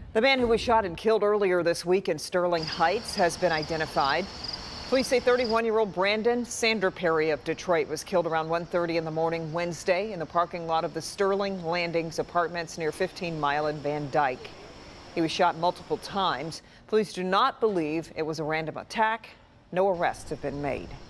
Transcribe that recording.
The man who was shot and killed earlier this week in Sterling Heights has been identified. Police say 31-year-old Brandon Sanderperry of Detroit was killed around 1:30 in the morning Wednesday in the parking lot of the Sterling Landings apartments near 15 Mile and Van Dyke. He was shot multiple times. Police do not believe it was a random attack. No arrests have been made.